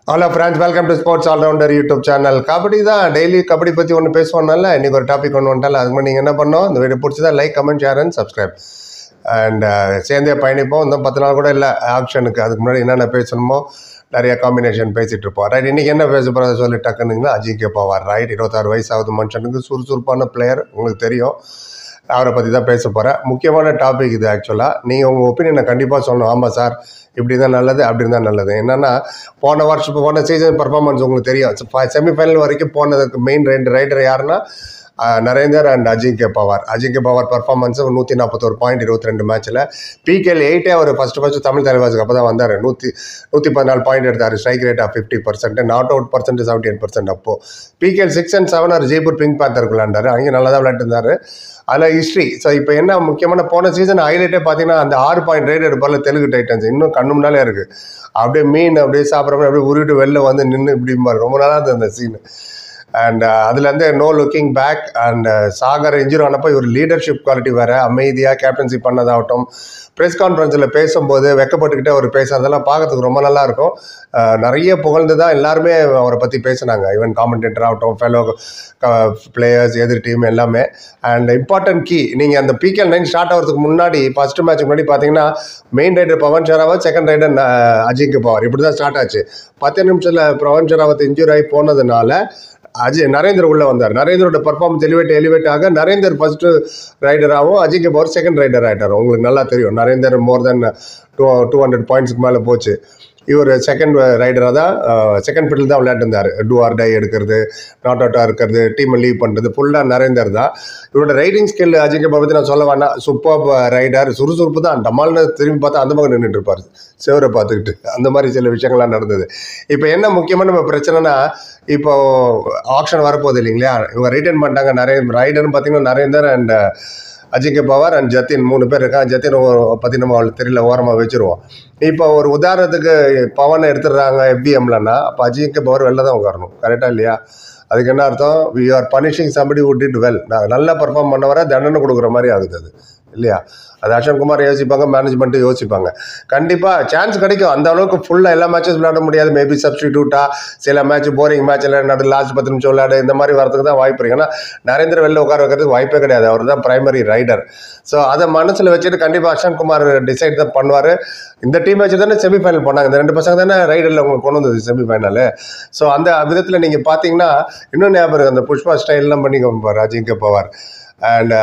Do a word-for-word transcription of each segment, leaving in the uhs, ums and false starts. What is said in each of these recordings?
Hello friends, welcome to Sports All-Rounder YouTube channel. Kabaddi தான் daily kabaddi பற்றி ஒன்று பேசுவோம்னால இன்றைக்கி ஒரு டாபிக் ஒன்று வந்துட்டால அதுக்கு முன்னாடி நீங்கள் என்ன பண்ணோம், இந்த வீடியோ பிடிச்சதா like comment share and subscribe and சேர்ந்தே பயணிப்போம். இன்னும் பத்து நாள் கூட இல்லை ஆப்ஷனுக்கு. அதுக்கு முன்னாடி என்னென்ன பேசணுமோ நிறைய காம்பினேஷன் பேசிகிட்டு இருப்போம். ரைட், இன்றைக்கி என்ன பேச போகிறத சொல்லி டக்குனுங்களா, அஜிங்கிய பவார். ரைட், இருபத்தாறு வயசாகுது மனுஷனுக்கு, சுறுசுறுப்பான பிளேயர், உங்களுக்கு தெரியும். அவரை பற்றி தான் பேச போகிறேன். முக்கியமான டாபிக் இது. ஆக்சுவலாக நீங்கள் உங்கள் ஒப்பீனியனை கண்டிப்பாக சொல்லணும். ஆமாம் சார், இப்படி தான் நல்லது, அப்படி தான் நல்லது. என்னென்னா, போன வருஷம் போன சீசன் பர்ஃபார்மன்ஸ் உங்களுக்கு தெரியும். செமிஃபைனல் வரைக்கும் போனதுக்கு மெயின் ரெண்டு ரைடர் யாருன்னா நரேந்தர் அண்ட் அஜிங்கிய பவார். அஜிங்கிய பவார் பர்ஃபார்மன்ஸு நூற்றி நாற்பத்தோரு பாயிண்ட் இருபத்தி ரெண்டு மேட்ச்சில். பிகேஎல் எயிட்டே அவர் ஃபஸ்ட்டு ஃபஸ்ட்டு தமிழ் தலைவாசுக்கு அப்போ தான் வந்தார். நூற்றி நூற்றி பதினாலு பாயிண்ட் எடுத்தார். Strike rate of fifty percent, not out percent seventy eight percent. அப்போது பிகேஎல் சிக்ஸ் அண்ட் செவன் அவர் ஜெய்ப்பூர் பிங்க் பேந்தருக்கு விளையாண்டார். அங்கே நல்லா தான் விளையாட்டு இருந்தார். அதில் ஹிஸ்ட்ரி. ஸோ இப்போ என்ன முக்கியமான போன சீசன் ஹைலைட்டே பார்த்தீங்கன்னா அந்த ஆறு பாயிண்ட் ரைட் எடுப்பார்ல தெலுங்கு டைட்டன்ஸ், இன்னும் கண்ணு முன்னாலே இருக்குது. அப்படியே மீன் அப்படியே சாப்பிட்ற அப்படியே உருவிட்டு வெளில வந்து நின்று இப்படி ரொம்ப நாளாக இருந்தது அந்த சீனு. அண்ட் அதுலேருந்து no looking back. And Sagar injury ஆனப்போ இவர் லீடர்ஷிப் குவாலிட்டி வேறு, அமைதியாக கேப்டன்சி பண்ணதாகட்டும், ப்ரெஸ் கான்ஃபரன்ஸில் பேசும்போது வெக்கப்பட்டுக்கிட்டே அவர் பேசுறதெல்லாம் பார்க்கறதுக்கு ரொம்ப நல்லா இருக்கும். நிறைய புகழ்ந்து தான் எல்லாருமே அவரை பற்றி பேசினாங்க. ஈவன் காமெண்டேட்டர் ஆகட்டும், ஃபெலோ பிளேயர்ஸ், எதிர் டீம் எல்லாமே. அண்ட் இம்பார்ட்டன்ட் கீ, நீங்கள் அந்த பிகேஎல் நைன் ஸ்டார்ட் ஆகிறதுக்கு முன்னாடி ஃபஸ்ட்டு மேட்ச்சுக்கு முன்னாடி பார்த்தீங்கன்னா main rider Pawan Sehrawat, second rider Ajinkya Pawar, இப்படி தான் ஸ்டார்ட் ஆச்சு. பத்து நிமிஷத்தில் பவன் ஷெராவத் இன்ஜுரி ஆகி போனதுனால அஜய் நரேந்தர் உள்ளே வந்தார். நரேந்தரோட பர்ஃபார்மன்ஸ் எலிவேட் எலிவேட் ஆக நரேந்தர் ஃபஸ்ட்டு ரைடராகவும் அஜிங்கிய பவர் செகண்ட் ரைடர் ஆகிட்டார். உங்களுக்கு நல்லா தெரியும், Narender more than two two hundred பாயிண்ட்ஸுக்கு மேலே போச்சு. இவர் செகண்ட் ரைடராக தான், செகண்ட் பிட்டில் தான் விளையாட்டுருந்தார். டூ ஆர் டை எடுக்கிறது, நாட் அவுட்டாக இருக்கிறது, டீமை லீவ் பண்ணுறது ஃபுல்லாக நரேந்தர் தான். இவரோட ரைடிங் ஸ்கில் அஜிங்கிய பவர் பற்றி நான் சொல்ல வேணாம். சூப்பர் ரைடர், சுறுசுறுப்பு தான். டமால்னு திரும்பி பார்த்தா அந்த பக்கம் நின்றுட்டு இருப்பார், சேவரை பார்த்துக்கிட்டு. அந்த மாதிரி சில விஷயங்கள்லாம் நடந்தது. இப்போ என்ன முக்கியமான நம்ம பிரச்சனைனா, இப்போ ஆப்ஷன் வரப்போகுது இல்லைங்களா, இவங்க ரிட்டர்ன் பண்ணிட்டாங்க. நிறைய ரைடர்னு பார்த்தீங்கன்னா நரேந்தர் அண்ட் அஜிங்கிய பவார் அண்ட் ஜத்தின் மூணு பேர் இருக்காங்க. ஜத்தின் பற்றி நம்ம அவளுக்கு தெரியல, ஓரமாக வச்சுருவோம். இப்போ ஒரு உதாரணத்துக்கு பவனை எடுத்துடுறாங்க எஃபிஎம்லன்னா, அப்போ அஜிங்கிய பவர் வெளில தான் உட்காரணும். கரெக்டாக இல்லையா? அதுக்கு என்ன அர்த்தம்? We are punishing somebody who did well. நான் நல்லா பர்ஃபார்ம் பண்ண வர தண்டனை கொடுக்குற மாதிரி ஆகுது அது, இல்லையா? அது அஸ்வின்குமார் யோசிப்பாங்க, மேனேஜ்மெண்ட்டு யோசிப்பாங்க. கண்டிப்பாக சான்ஸ் கிடைக்கும். அந்த அளவுக்கு ஃபுல்லாக எல்லா மேட்சஸ் விளையாட முடியாது. மேபி சப்ஸ்டிடியூட்டாக சில மேட்ச் போரிங் மேட்ச்சில் நடு லாஸ்ட் பத்து நிமிஷம் விளையாடு, இந்த மாதிரி வரதுக்கு தான் வாய்ப்பு இருக்குது. ஏன்னா நரேந்திர வெளில உட்கார வைக்கிறதுக்கு வாய்ப்பே கிடையாது. அவர் தான் பிரைமரி ரைடர். ஸோ அதை மனசில் வச்சுட்டு கண்டிப்பாக அஸ்வின்குமார் டிசைட் தான் பண்ணுவார். இந்த டீம் வச்சு தானே செமிஃபைனல் போனாங்க. இந்த ரெண்டு பசங்க தானே ரைடரில் உங்களுக்கு கொண்டு வந்தது செமிஃபைனலு. ஸோ அந்த விதத்தில் நீங்கள் பார்த்தீங்கன்னா இன்னும் ஞாபகம் அந்த புஷ்பா ஸ்டைல்லாம் பண்ணி Ajinkya Pawar. And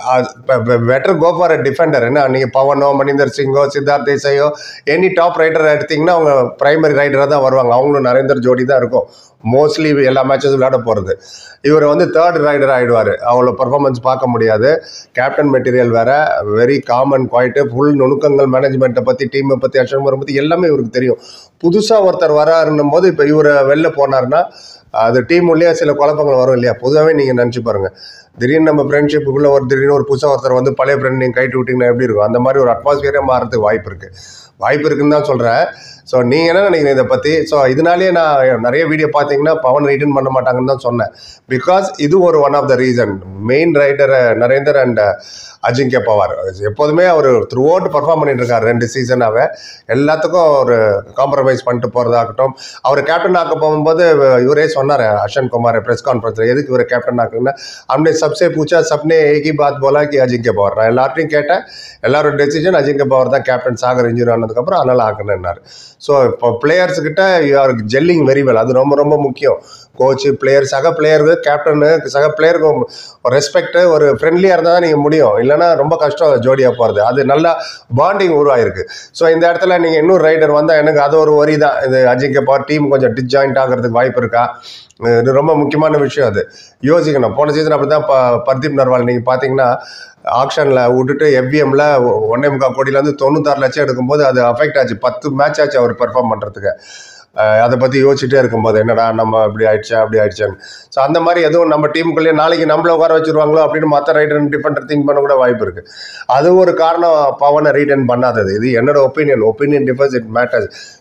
better go for a defender. என்ன நீங்கள் பவனோ, மணிந்தர் சிங்கோ, சித்தார்த் தேசாயோ, எனி டாப் ரைடர் எடுத்திங்கன்னா அவங்க பிரைமரி ரைடராக தான் வருவாங்க. அவங்களும் நரேந்தர் ஜோடி தான் இருக்கும் மோஸ்ட்லி எல்லா மேட்சஸும் விளையாட போகிறது. இவர் வந்து தேர்ட் ரைடர் ஆகிடுவார். அவ்வளோ பர்ஃபார்மன்ஸ் பார்க்க முடியாது. கேப்டன் மெட்டீரியல் வேறு, வெரி காமன் குவாய்ட்டு, ஃபுல் நுணுக்கங்கள் மேனேஜ்மெண்ட்டை பற்றி, டீமை பற்றி, அஸ்வின்குமாரை பற்றி எல்லாமே இவருக்கு தெரியும். புதுசாக ஒருத்தர் வராருன்னும் போது இப்போ இவர் வெளில போனார்னா அது டீம் உள்ளே சில குழப்பங்கள் வரும் இல்லையா? பொதுவாகவே நீங்கள் நினச்சி பாருங்கள். திடீர்னு நம்ம ஃப்ரெண்ட்ஷிப்புக்குள்ளே ஒரு திடீர்னு ஒரு புதுசாக ஒருத்தர் வந்து பழைய ஃப்ரெண்ட் நீங்கள் கைட்டு விட்டிங்கன்னா எப்படி இருக்கும்? அந்த மாதிரி ஒரு அட்மாஸ்பியரே மாறதுக்கு வாய்ப்பு இருக்குது. வாய்ப்பு இருக்குன்னு தான் சொல்கிறேன். ஸோ நீங்கள் என்ன நினைக்கிறீங்க இதை பற்றி? ஸோ இதனாலேயே நான் நிறைய வீடியோ பார்த்தீங்கன்னா பவன் ரிட்டர்ன் பண்ண மாட்டாங்கன்னு தான் சொன்னேன். பிகாஸ் இது ஒரு one of the reason. Main rider Narender and Ajinkya Pawar எப்போதுமே அவர் த்ரூ அவுட் பர்ஃபார்ம் பண்ணிட்டு இருக்கார். ரெண்டு சீசனாகவே எல்லாத்துக்கும் ஒரு காம்ப்ரமைஸ் பண்ணிட்டு போகிறதாகட்டும். அவர் கேப்டன் ஆக்க போகும்போது இவரே சொன்னார் அஸ்வின்குமார் ப்ரெஸ் கான்ஃபரன்ஸில், எதுக்கு இவரை கேப்டன் ஆக்குன்னா, हमने सबसे पूछा, सबने एक ही बात बोला कि அஜிங்கிய பவர். நான் எல்லார்ட்டையும் கேட்டேன், எல்லாரோட டெசிஷன் அஜிங்கிய பவர் தான் கேப்டன். சாகர் இன்ஜுரி ஆனதுக்கப்புறம் அதனால் ஆக்கணுன்னாரு. ஸோ இப்போ பிளேயர்ஸுக்கிட்ட you are gelling very well. அது ரொம்ப ரொம்ப முக்கியம். கோச்சு, பிளேயர், சக பிளேயருக்கு, கேப்டனு, சக பிளேயருக்கு ஒரு ரெஸ்பெக்டு, ஒரு ஃப்ரெண்ட்லியாக இருந்தால் தான் நீங்கள் முடியும். இல்லைனா ரொம்ப கஷ்டம் ஜோடியாக போகிறது. அது நல்லா பாண்டிங் உருவாயிருக்கு. ஸோ இந்த இடத்துல நீங்கள் இன்னும் ரைடர் வந்தால் எனக்கு அது ஒரு வரி தான். இது அஜிங்கிய பவர் டீம் கொஞ்சம் டிஸ்ஜாயிண்ட் ஆகிறதுக்கு வாய்ப்பு இருக்கா? இது ரொம்ப முக்கியமான விஷயம். அது யோசிக்கணும். போன சீசன் அப்படி தான் ப பர்தீப் நர்வால் நீங்கள் பார்த்தீங்கன்னா ஆக்ஷனில் விட்டுட்டு எஃபிஎம்மில் ஒன்னே முக்கால் கோடியிலேருந்து தொண்ணூத்தாறு லட்சம் எடுக்கும்போது அது அஃபெக்ட் ஆச்சு. பத்து மேட்ச் ஆச்சு அவர் பெர்ஃபார்ம் பண்ணுறதுக்கு. அதை பற்றி யோசிச்சுட்டே இருக்கும்போது என்னடா நம்ம இப்படி ஆயிடுச்சா அப்படி ஆயிடுச்சான்னு. ஸோ அந்த மாதிரி எதுவும் நம்ம டீமுக்குள்ளேயே நாளைக்கு நம்மள உட்கார வச்சுருவாங்களோ அப்படின்னு மற்ற ரைடர் டிஃபெண்டர் திங்க் பண்ண கூட வாய்ப்பு இருக்குது. அது ஒரு காரணம் பவனை ரீட்டைன் பண்ணாதது. இது என்னோட opinion. Opinion differs, it matters.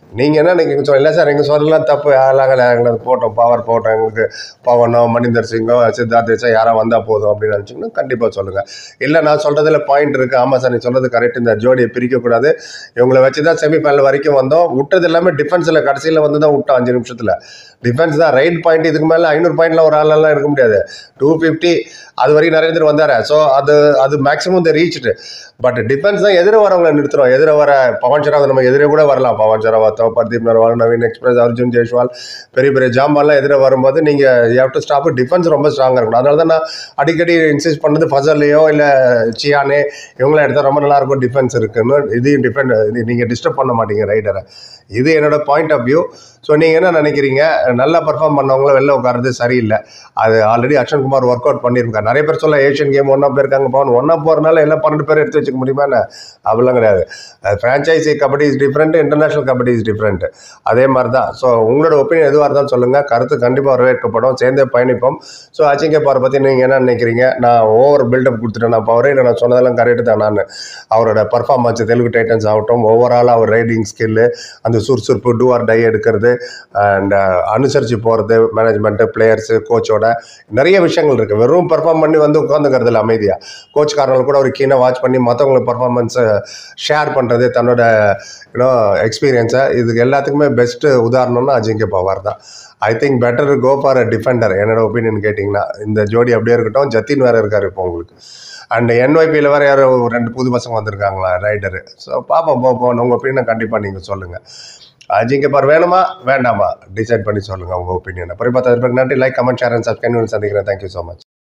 நீங்கள் என்ன நீங்கள் சொல்ல இல்லை சார் எங்கள் சொல்லலாம் தப்பு யாரெல்லாம் எங்களுக்கு போட்டோம் பவர் போட்டோம் எங்களுக்கு பவனோ மணிந்தர் சிங்கோ சித்தார்த் தேசா யாராவது வந்தால் போதும் அப்படின்னு நினச்சிங்கன்னா கண்டிப்பாக சொல்லுங்கள். இல்லை நான் சொல்கிறதுல பாயிண்ட் இருக்குது. ஆமாம் சார் நீ சொல்கிறது கரெக்ட். இந்த ஜோடியை பிரிக்கக்கூடாது. இவங்களை வச்சு தான் செமிஃபைனல் வரைக்கும் வந்தோம். விட்டது எல்லாமே டிஃபென்ஸில் கடைசியில் வந்து தான் விட்டோம். அஞ்சு நிமிஷத்தில் டிஃபென்ஸ் தான் ரைட் பாயிண்ட். இதுக்கு மேலே ஐநூறு பாயிண்ட்ல ஒரு ஆளெல்லாம் இருக்க முடியாது. டூ ஃபிஃப்டி அது வரைக்கும் நரேந்திர வந்தார். ஸோ அது அது maximum the reached. But defence தான் எதிர வரவங்களை நிறுத்துறோம். எதிர வர பவன் ஷராவத் நம்ம எதிரே கூட வரலாம். பவன் ஷராவத்தோ பர்தீப் நர்வால் நவீன் எக்ஸ்பிரஸ் அர்ஜுன் ஜெய்ஸ்வால் பெரிய பெரிய ஜாம்பான்லாம் எதிர வரும்போது நீங்கள் you have to stop. Defence ரொம்ப ஸ்ட்ராங்காக இருக்கணும். அதனால தான் நான் அடிக்கடி இன்சிஸ்ட் பண்ணது ஃபசல்லையோ இல்லை சியானே இவங்களாம் எடுத்தால் ரொம்ப நல்லாயிருக்கும். டிஃபென்ஸ் இருக்குன்னு இதையும் டிஃபெண்ட் இது நீங்கள் டிஸ்டர்ப் பண்ண மாட்டீங்க ரைடரை. இது என்னோட பாயிண்ட் ஆஃப் வியூ. ஸோ நீங்கள் என்ன நினைக்கிறீங்க? நல்லா பர்ஃபார்ம் பண்ணவங்கள வெளில உட்காரது சரியில்லை. அது already Ashan Kumar work out பண்ணியிருக்காரு. நிறைய பேர் சொல்ல ஏஷியன் கேம் ஒன்றா போயிருக்காங்க பவன். ஒன்றா போகிறனால எல்லாம் பன்னெண்டு பேர் எடுத்து வச்சுக்க முடியுமா? அப்படிலாம் கிடையாது. Franchise kabaddi is different, international kabaddi is different. அதே மாதிரி தான். ஸோ உங்களோட ஒப்பீனியன் எதுவாக இருந்தாலும் சொல்லுங்கள். கருத்து கண்டிப்பாக வரவேற்கப்படும். சேர்ந்தே பயணிப்போம். ஸோ அஜிங்கிய பவர் பற்றி நீங்கள் என்ன நினைக்கிறீங்க? நான் ஓவர் பில்டப் கொடுத்துட்டேன். நான் பவரே இல்லை, நான் சொன்னதெல்லாம் கரெக்டு தான். நான் அவரோட பர்ஃபார்மன்ஸ் தெலுங்கு டைட்டன்ஸ் ஆகட்டும், ஓவரால் அவர் ரைடிங் ஸ்கில்லு, அந்த சுறுசுறுப்பு, டூ ஆர் டை எடுக்கிறது அண்ட் அனுசரித்து போகிறது, மேனேஜ்மெண்ட்டு, பிளேயர்ஸு, கோச்சோட நிறைய விஷயங்கள் இருக்குது. வெறும் பர்ஃபார்ம் பண்ணி வந்து உட்காந்துக்கிறது இல்லை அமைதியாக. கோச் காரர்கள் கூட ஒரு கீனாக வாட்ச் பண்ணி மற்றவங்களுக்கு பர்ஃபார்மன்ஸை ஷேர் பண்ணுறது, தன்னோட யூனோ எக்ஸ்பீரியன்ஸை, இதுக்கு எல்லாத்துக்குமே பெஸ்ட்டு உதாரணம்னா அஜிங்கிய பவார் தான். I think better go for a defender. என்னோட ஒப்பீனியன் கேட்டிங்கன்னா இந்த ஜோடி அப்படியே இருக்கட்டும். ஜத்தின் வேறு இருக்கார் இப்போ உங்களுக்கு. அண்ட் என்ஒய்பியில் வேறு யாரோ ரெண்டு புது பசங்க வந்திருக்காங்களா ரைடரு. ஸோ பார்ப்போம் போப்போம். உங்கள் ஒப்பீனியன் கண்டிப்பாக நீங்கள் சொல்லுங்கள். அஜிங்கிய பவர் வேணுமா வேண்டாமா டிசைட் பண்ணி சொல்லுங்கள் உங்கள் ஒப்பீனியனை. அப்புறம் பார்த்தா நன்றி. Like comment share and subscribe. சந்திக்கிறேன். Thank you so much.